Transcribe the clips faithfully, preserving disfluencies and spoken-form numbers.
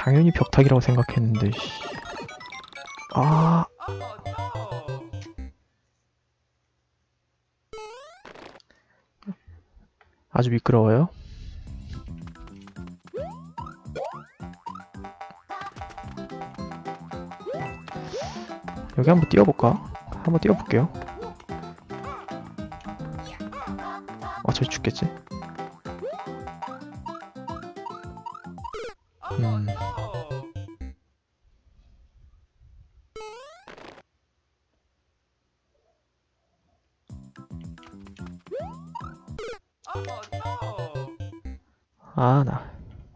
당연히 벽타기라고 생각했는데 씨. 아 아주 미끄러워요. 여기 한번 뛰어볼까? 한번 뛰어볼게요. 어차피 죽겠지? 음. 아, 나.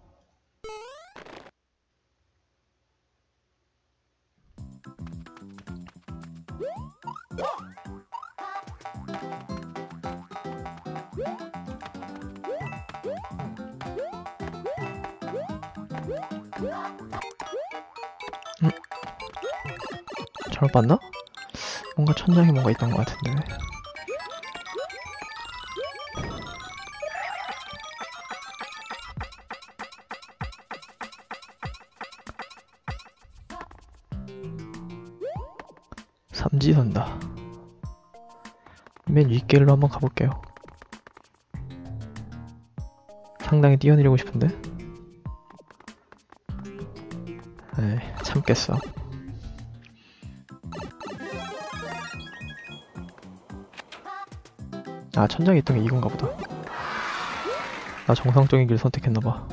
음? 잘못 봤나? 뭔가 천장에 뭔가 있던 것 같은데. 삼지선다. 맨 윗길로 한번 가볼게요. 상당히 뛰어내리고 싶은데? 에이, 참겠어. 아, 천장에 있던 게 이건가 보다. 나 정상적인 길 선택했나봐.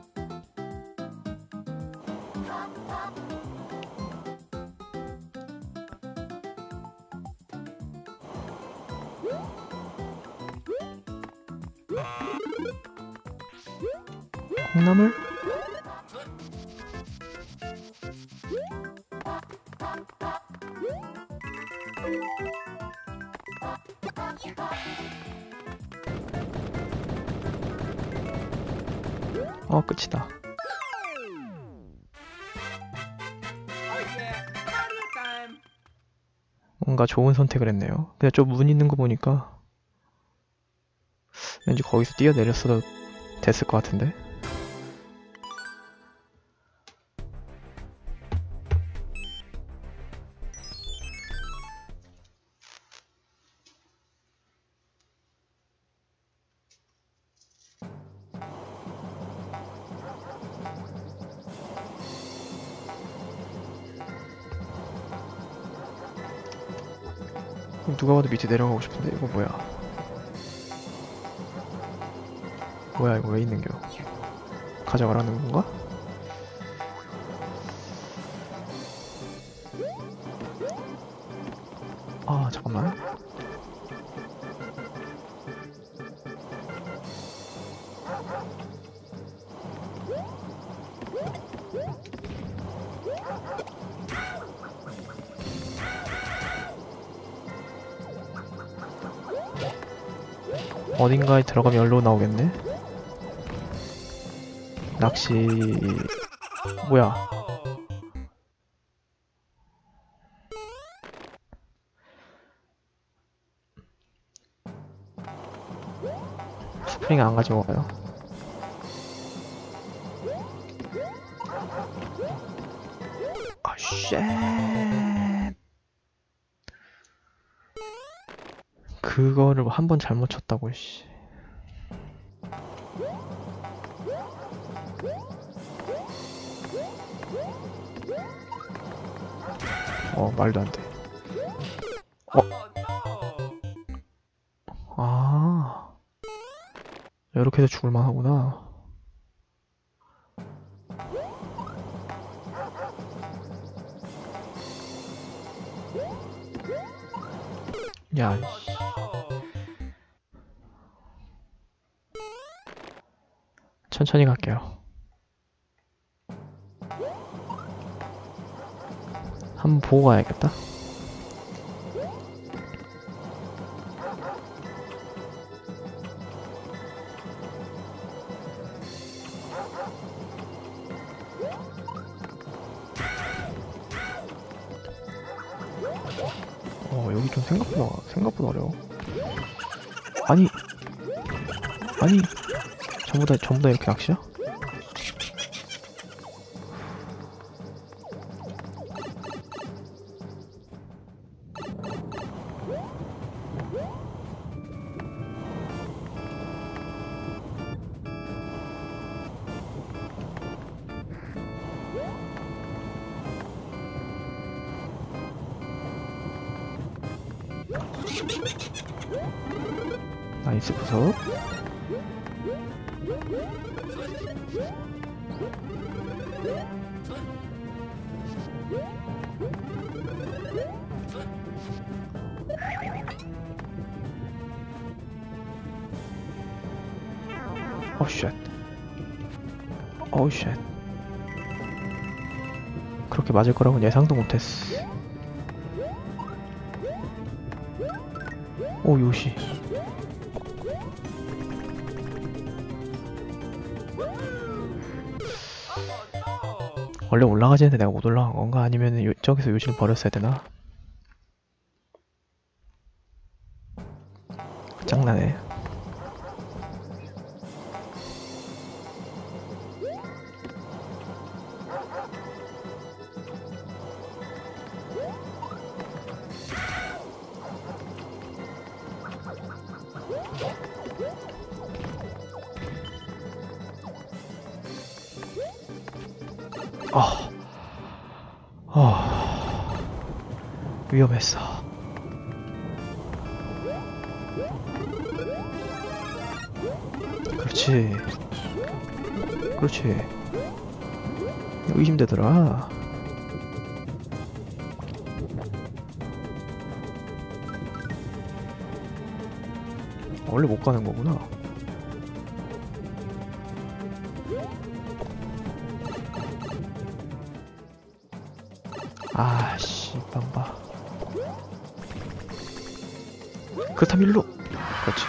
콩나물? 어, 끝이다. 뭔가 좋은 선택을 했네요. 근데 좀 문 있는 거 보니까 왠지 거기서 뛰어내렸어도 됐을 것 같은데? 누가 봐도 밑에 내려가고 싶은데 이거 뭐야? 뭐야 이거 왜 있는겨? 가져가라는 건가? 아 잠깐만. 어딘가에 들어가면 열로 나오겠네? 낚시... 뭐야? 스프링 안 가지고 가요. 아, 쉣! 그거를 한 번 잘못 쳤다고, 씨. 어, 말도 안 돼. 어? 아. 이렇게 해서 죽을만 하구나. 야, 천천히 갈게요. 한번 보고 가야겠다. 어, 여기 좀 생각보다, 생각보다 어려워. 아니, 아니, 전부 다, 전부 다 이렇게 낚시야? 나이스 부석. 오 쉣. 오 쉣. 그렇게 맞을 거라고는 예상도 못했어. 오 요시. 원래 올라가지 않는데 내가 못 올라간 건가? 아니면 요, 저기서 요시를 버렸어야 되나? 짱나네. 아, 아, 위험했어. 그렇지, 그렇지. 의심되더라. 원래 못 가는 거구나. 아씨, 빵봐. 그렇다면 일로. 그렇지.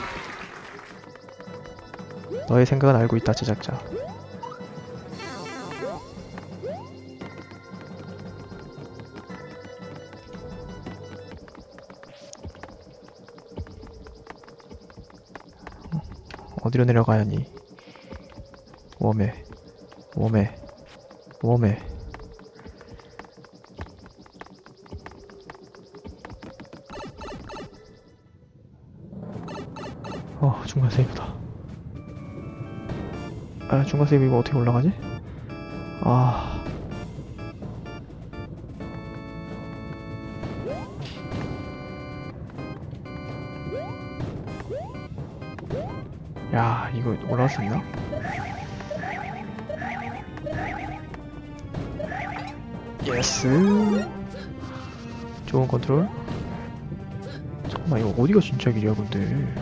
너의 생각은 알고 있다, 제작자. 어디로 내려가야 하니? 웜에, 웜에, 웜에. 어, 중간 세이브다. 아, 중간 세이브 이거 어떻게 올라가지? 아. 야, 이거 올라갈 수 있나? 예스. 좋은 컨트롤. 잠깐만, 이거 어디가 진짜 길이야, 근데.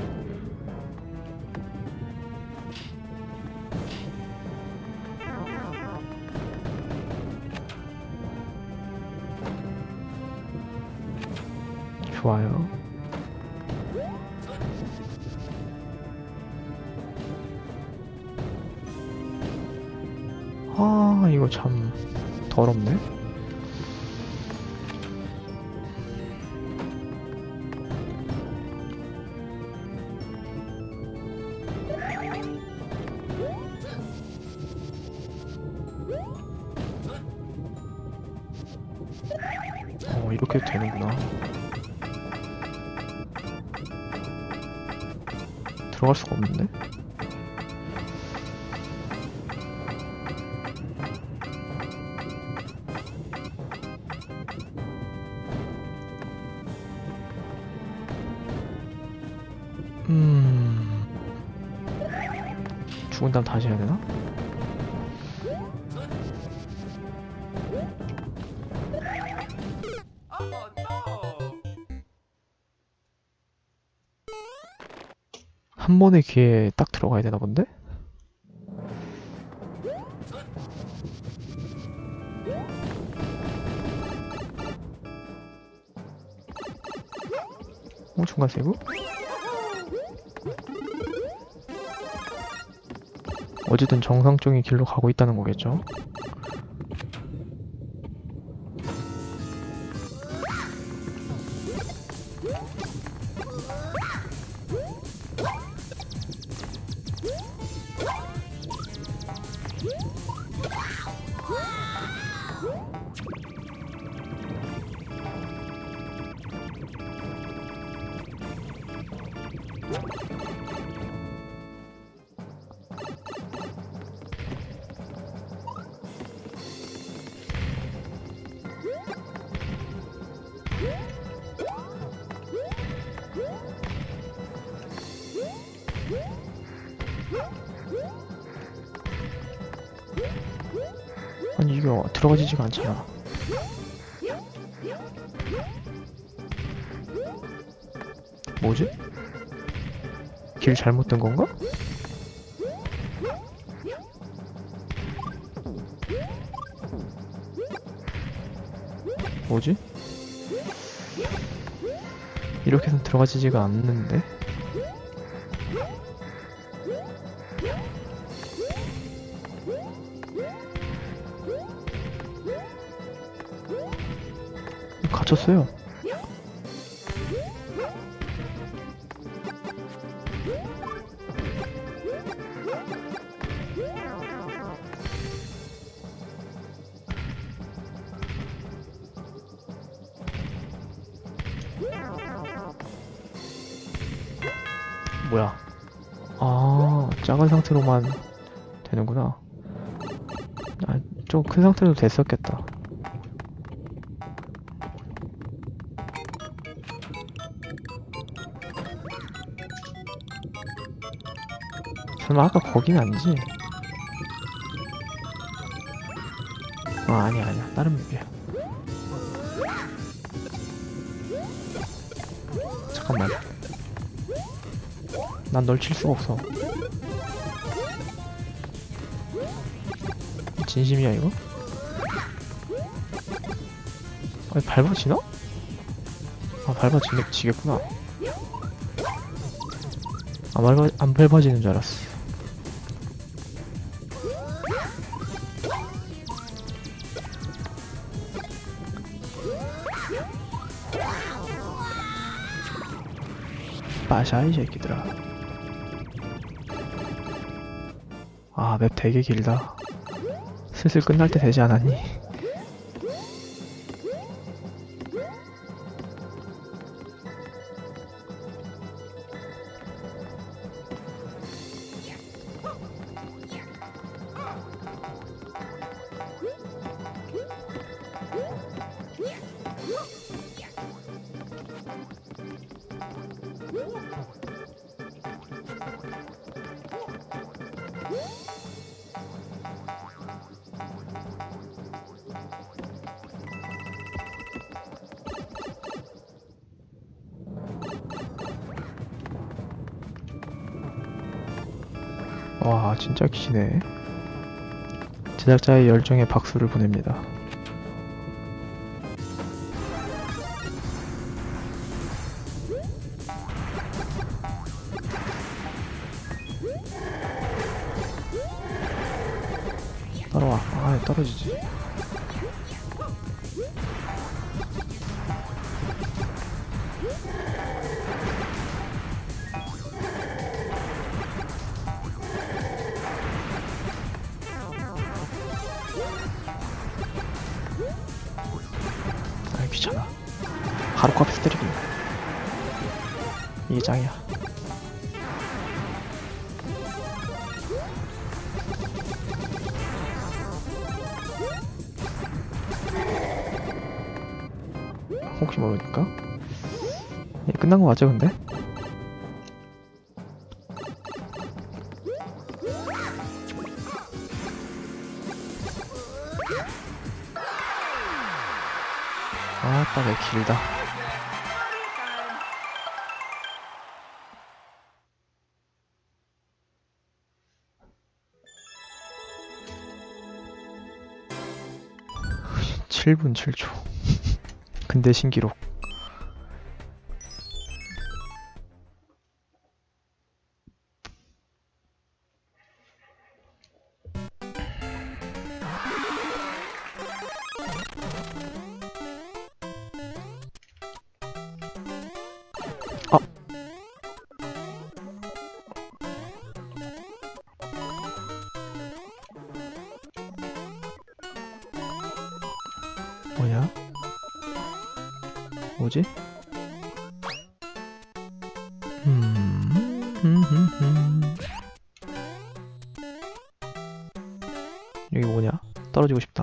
좋아요. 아, 이거 참 더럽네. 어, 이렇게 되는구나. 들어갈 수가 없는데? 음... 죽은 다음 다시 해야 되나? 한 번의 기회에 딱 들어가야 되나 본데? 어, 중간 세이브? 어쨌든 정상적인 길로 가고 있다는 거겠죠? 이게 들어가지지가 않잖아. 뭐지? 길 잘못 든 건가? 뭐지? 이렇게 해서 들어가지지가 않는데? 갇혔어요. 뭐야? 아, 작은 상태로만 되는구나. 아, 좀 큰 상태로 됐었겠다. 설마 아까 거긴 아니지? 아, 아니야, 아니야. 다른 맵이야. 잠깐만. 난 널 칠 수가 없어. 진심이야, 이거? 아니, 밟아지나? 아, 밟아지겠구나. 아, 밟아, 안 밟아지는 줄 알았어. 빠샤, 이 새끼들아. 아, 맵 되게 길다. 슬슬 끝날 때 되지 않았니? 와, 진짜 기네. 제작자의 열정에 박수를 보냅니다. 따라와. 아, 떨어지지. 아, 귀찮아. 바로 코앞에서 때리기. 이게 짱이야. 혹시 모르니까. 예, 끝난 거 맞죠, 근데? 아따, 왜 길다. 칠 분 칠 초. 근대 신기록. 아! 뭐냐? 뭐지? 음, 음, 음, 음. 여기 뭐냐? 떨어지고 싶다.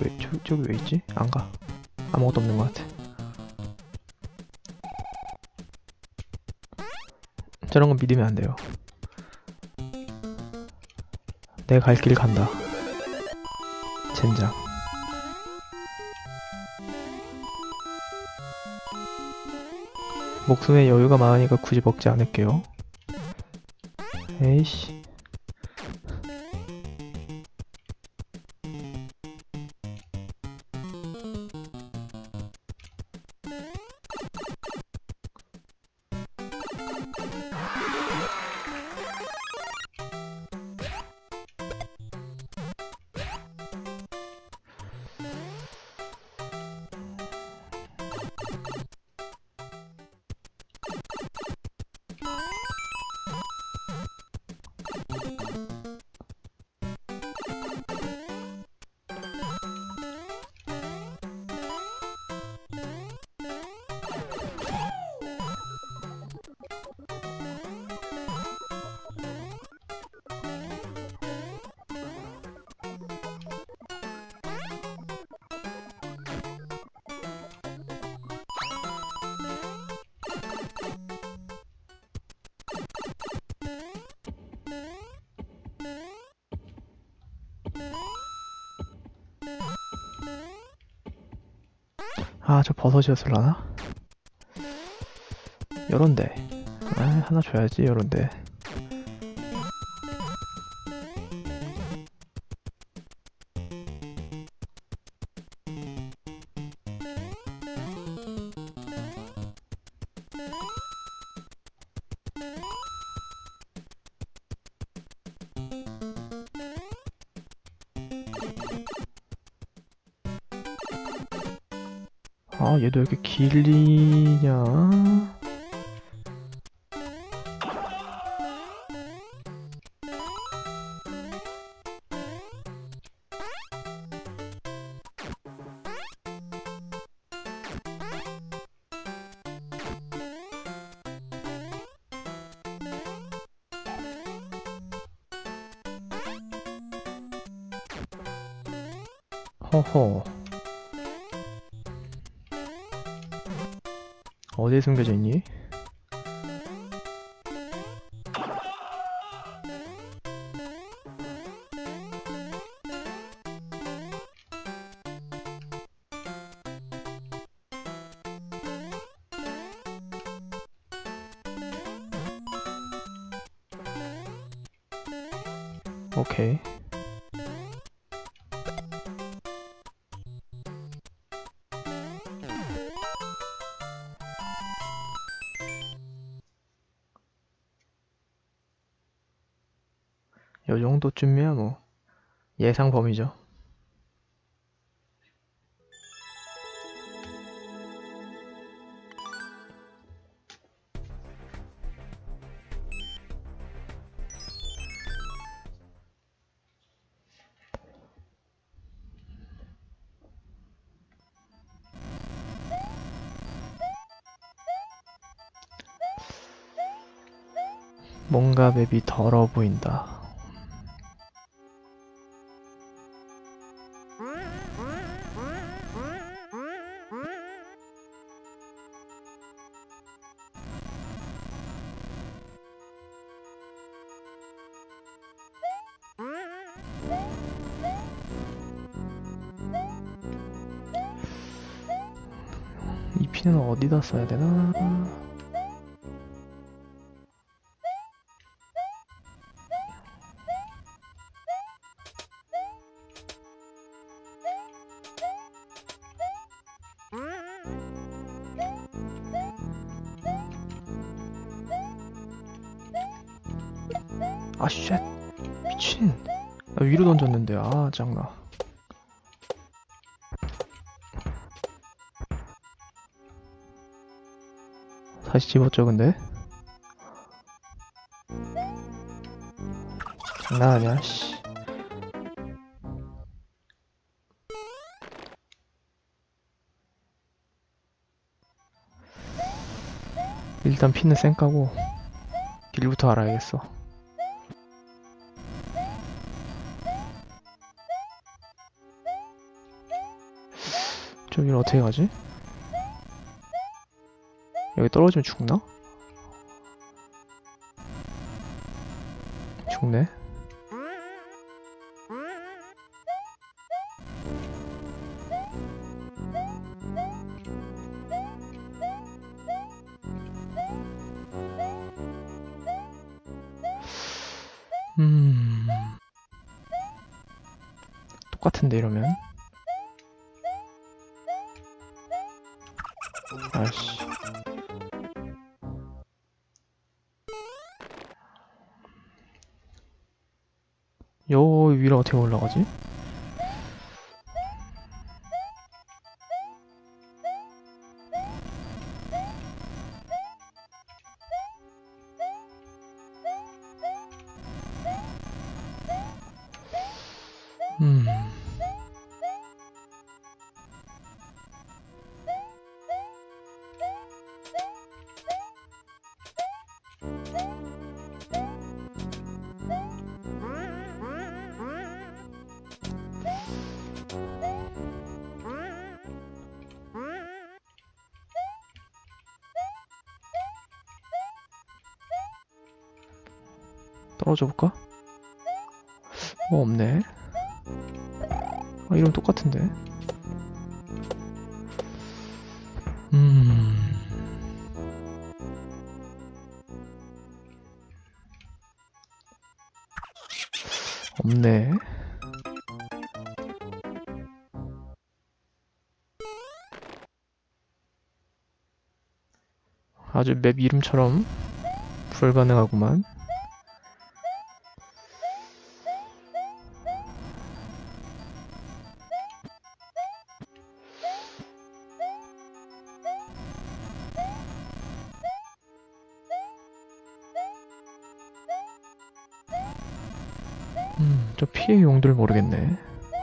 왜, 저, 저기 왜 있지? 안 가. 아무것도 없는 것 같아. 저런 건 믿으면 안 돼요. 내 갈 길 간다. 젠장. 목숨에 여유가 많으니까 굳이 먹지 않을게요. 에이씨. 아, 저 버섯이었을라나? 요런데. 아, 하나 줘야지, 요런데. 아, 얘도 왜 이렇게 길리냐? 허허. 어디에 숨겨져 있니? 오케이. 요 정도쯤이야 뭐 예상 범위죠. 뭔가 맵이 더러워 보인다. 이 피는 어디다 써야 되나? 아, 쉣. 미친. 나 위로 던졌는데, 아, 짱나. 다시 집었죠, 근데? 장난 아니야, 씨. 일단 피는 쌩까고, 길부터 알아야겠어. 여기는 어떻게 가지? 여기 떨어지면 죽나? 죽네. 음... 똑같은데 이러면. 아이씨. 여 위로 어떻게 올라가지? 음... 떨어져 볼까? 어, 없네. 아, 이런 똑같은데. 음. 없네. 아주 맵 이름처럼 불가능하구만. 음, 저 피해 용도를 모르겠네.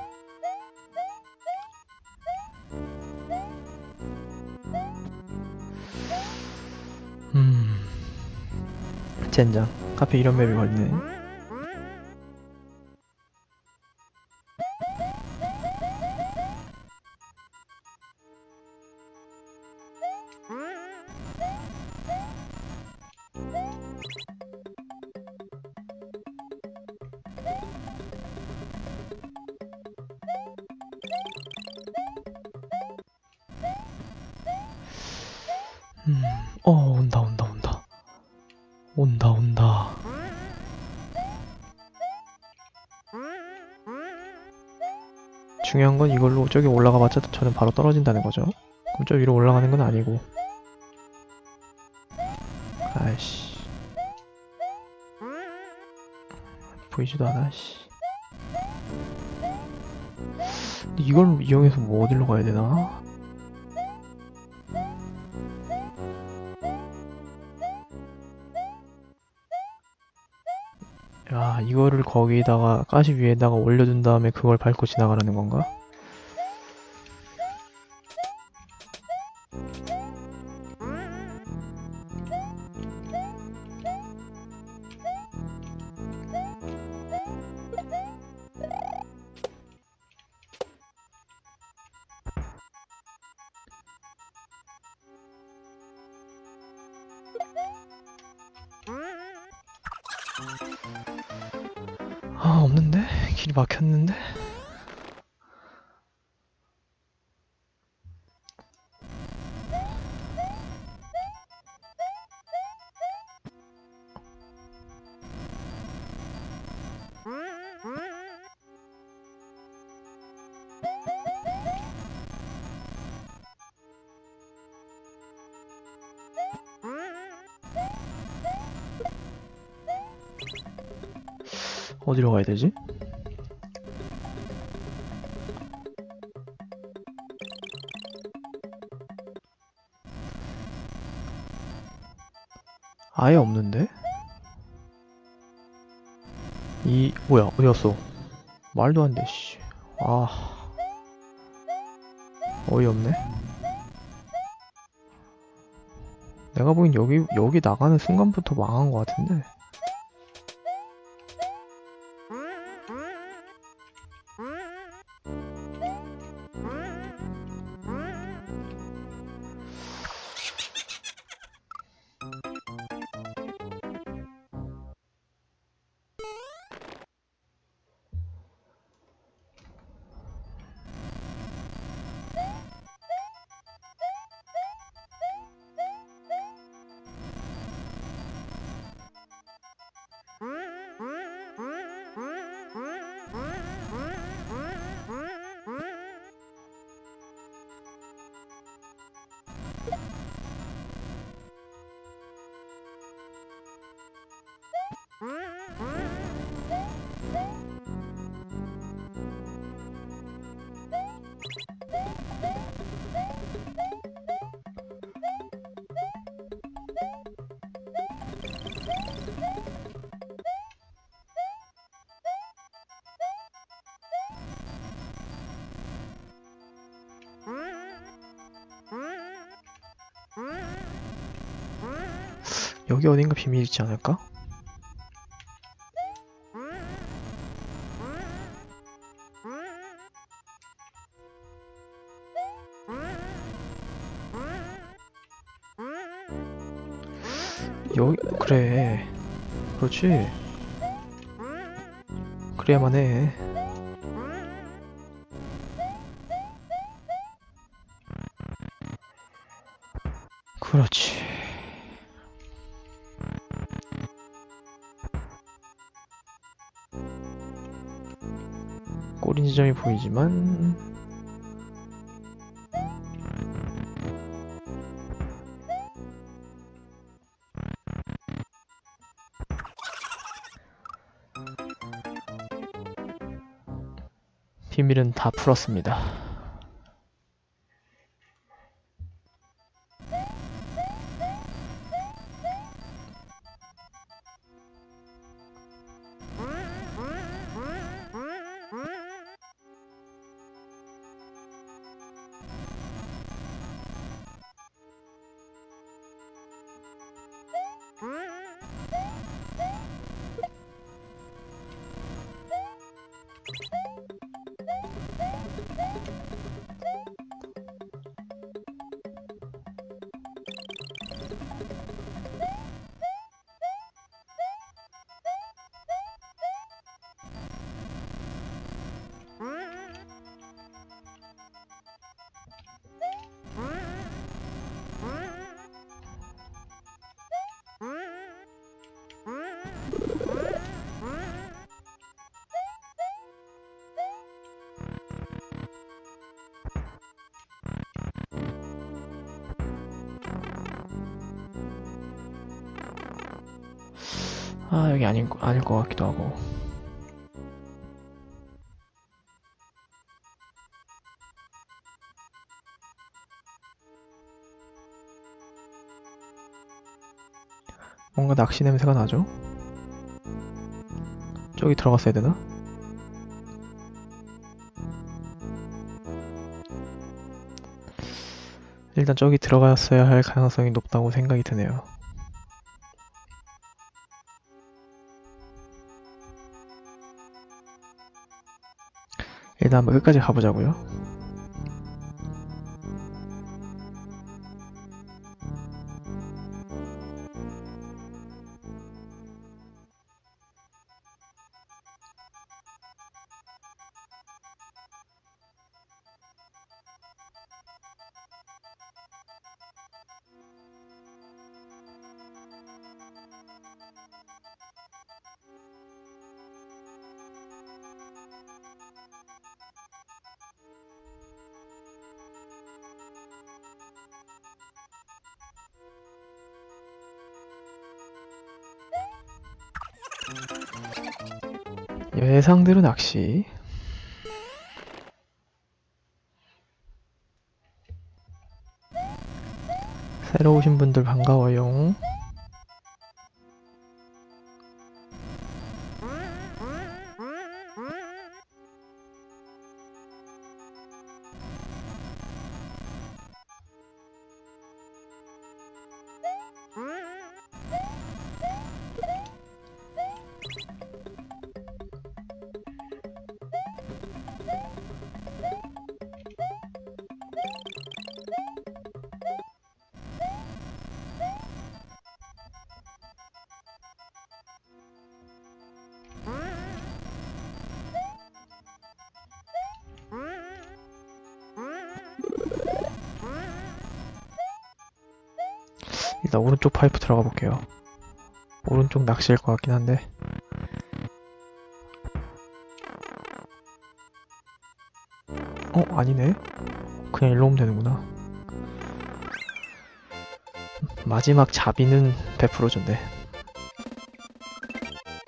음, 젠장. 카페 이런 맵이 걸리네. 음, 어, 온다, 온다, 온다. 온다, 온다. 중요한 건 이걸로 저기 올라가봤자 저는 바로 떨어진다는 거죠. 그럼 저 위로 올라가는 건 아니고. 아이씨. 보이지도 않아, 씨. 근데 이걸 이용해서 뭐 어디로 가야 되나? 야, 이거를 거기다가 가시 위에다가 올려둔 다음에 그걸 밟고 지나가라는 건가? 아, 없는데? 길이 막혔는데? 어디로 가야 되지? 아예 없는데? 이 뭐야 어디 갔어? 말도 안 돼. 씨. 아 어이없네. 내가 보기엔 여기 여기 나가는 순간부터 망한 것 같은데. 여기 어딘가 비밀 있지 않을까? 여기, 그래. 그렇지. 그래야만 해. 그렇지. 꼬린 지점이 보이지만 비밀은 다 풀었습니다. 아, 여기 아닌, 아닐 것 같기도 하고. 뭔가 낚시 냄새가 나죠? 저기 들어갔어야 되나? 일단 저기 들어갔어야 할 가능성이 높다고 생각이 드네요. 일단 한번 끝까지 가보자고요. 예상대로 낚시. 새로 오신 분들 반가워요. 일단 오른쪽 파이프 들어가 볼게요. 오른쪽 낚시일 것 같긴 한데. 어? 아니네? 그냥 일로 오면 되는구나. 마지막 자비는 베풀어준대.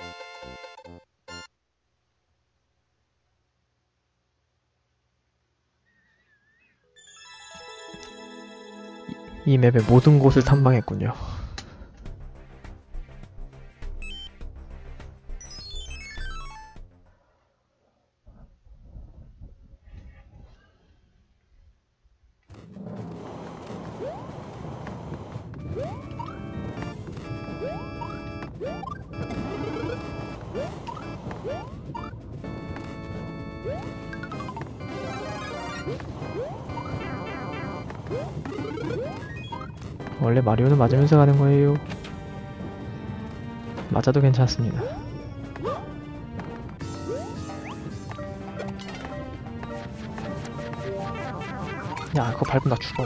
이 맵의 모든 곳을 탐방했군요. 원래 마리오는 맞으면서 가는 거예요. 맞아도 괜찮습니다. 야, 그거 밟으면 나 죽어.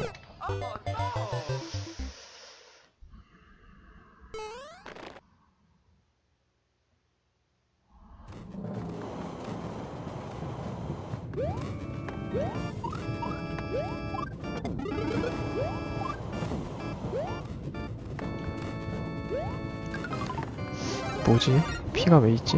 뭐지? 피가 왜 있지?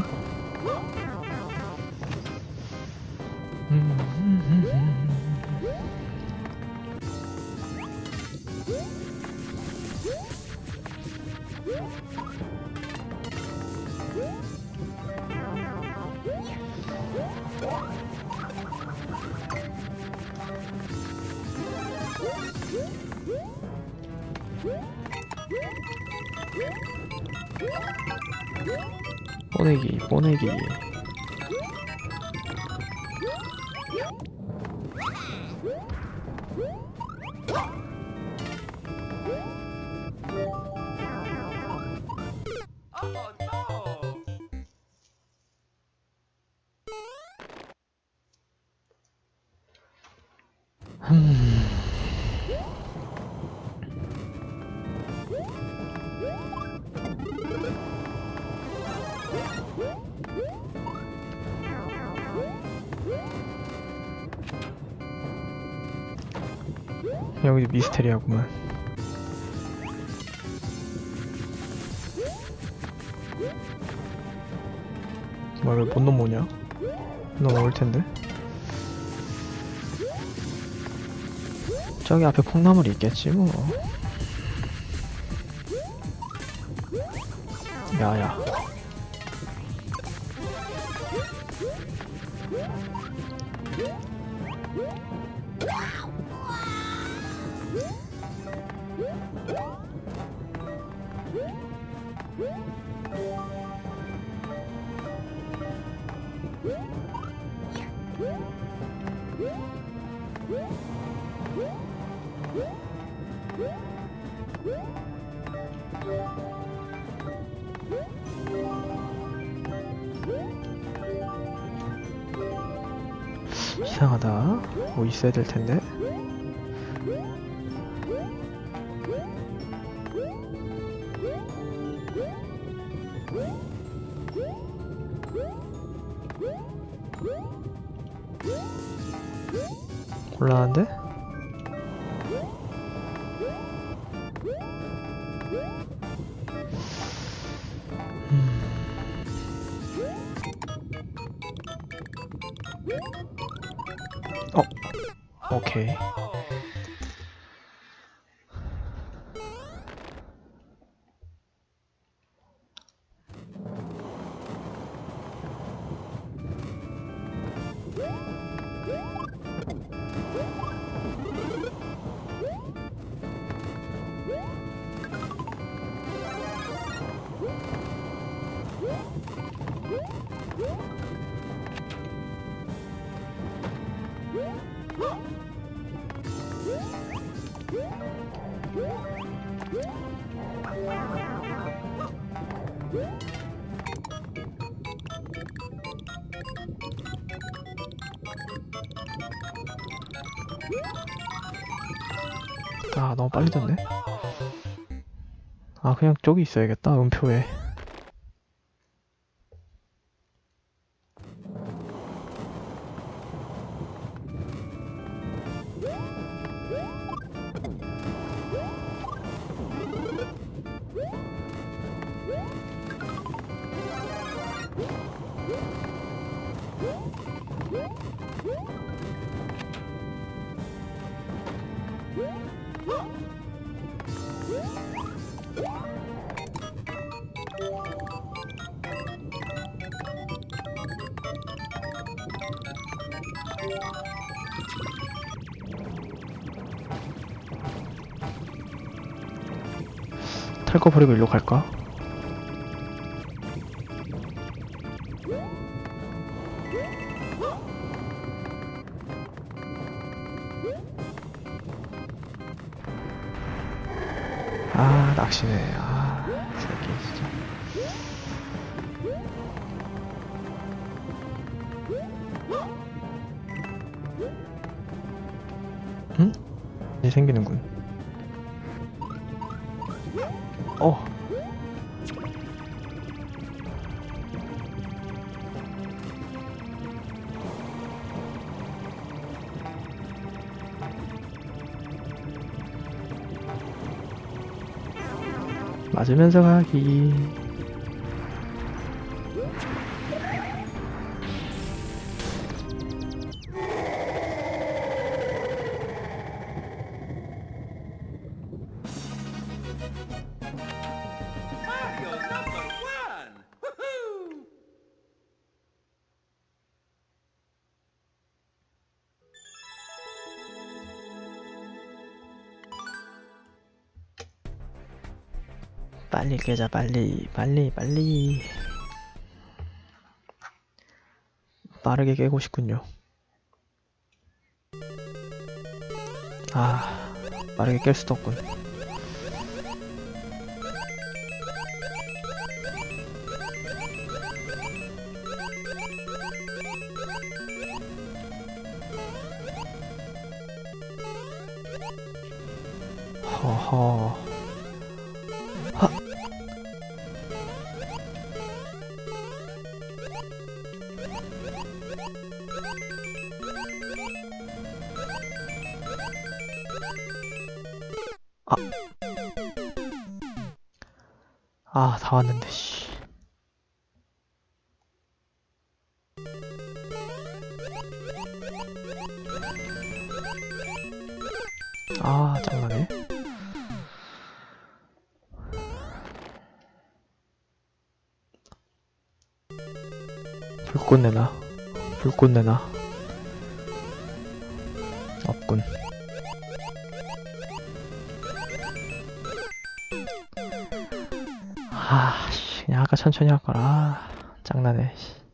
뽀내기, 뽀내기. 음... 여기도 미스테리하구만. 뭐야, 왜 못 넘어오냐? 넘어올 텐데. 저기 앞에 콩나물이 있겠지 뭐. 야야. 이상하다. 뭐 있어야 될 텐데. 곤란한데? 음. 어, 오케이. 아, 너무 빨리 됐네. 아, 그냥 저기 있어야겠다, 음표에. 탈 거 버리고 일로 갈까? 아, 낚시네. 아, 새끼 진짜. 응? 이제 생기는군. 어. 맞으면서 가기. Mario number one! Woohoo! 빨리 깨자, 빨리, 빨리, 빨리. 빠르게 깨고 싶군요. 아, 빠르게 깰 수도 없군. 허허. 하. 아. 아, 다 왔는데, 씨. 아, 짱나네. 불꽃 내놔. 불꽃 내놔. 없군. 아, 씨. 그냥 아까 천천히 할걸. 아, 짱나네, 씨.